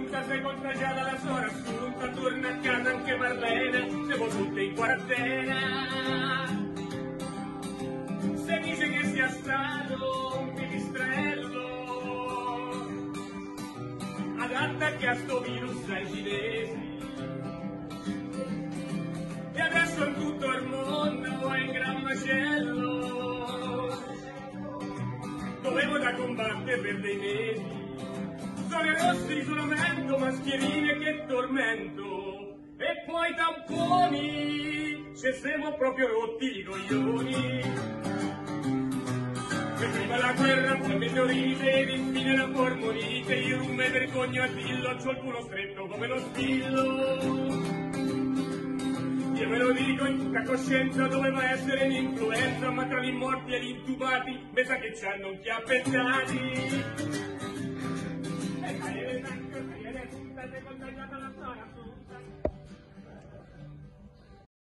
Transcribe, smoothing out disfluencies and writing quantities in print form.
assunta, sei contagiata la sua assunta, torna a casa anche Marlene, siamo tutte in quarantena. Se dice che sia stato un pipistrello, adatta che a sto virus ai cinesi, e adesso in tutto il mondo è in gran macello, dovevo da combattere per dei mesi. Zone rosse di isolamento, mascherine che tormento, e poi tamponi, ci siamo proprio rotti i coglioni. E prima la guerra, poi meteorite, ed infine la polmonite, io non me vergogno a dirlo, c'ho il culo stretto come lo spillo. Io me lo dico in tutta coscienza, doveva essere un'influenza, ma tra gli morti e gli intubati, mi sa che ci hanno chiappettati. E